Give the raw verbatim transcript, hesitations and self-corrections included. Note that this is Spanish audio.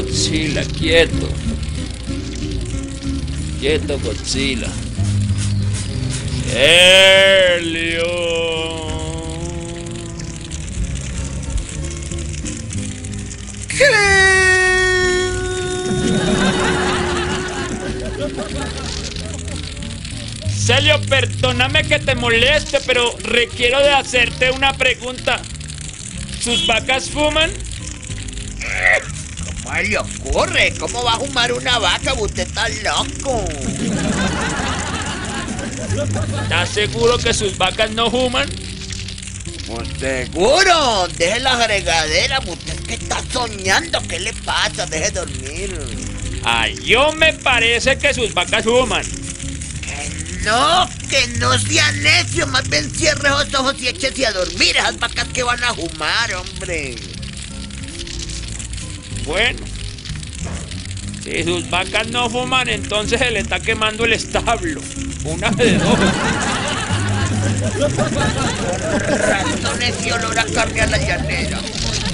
Godzilla, quieto. Quieto, Godzilla. Helio. Celio, perdóname que te moleste, pero requiero de hacerte una pregunta. ¿Sus vacas fuman? ¿Cómo le ocurre? ¿Cómo va a fumar una vaca? Usted está loco. ¿Estás seguro que sus vacas no fuman? Pues seguro. Deje la fregadera. Usted es que está soñando. ¿Qué le pasa? Deje dormir. Ay, yo me parece que sus vacas fuman. No, que no sea necio, más bien cierre los ojos y échese a dormir. Esas vacas que van a fumar, hombre. Bueno, si sus vacas no fuman, entonces se le está quemando el establo. Una de dos. Ratones y olor a carne a la llanera.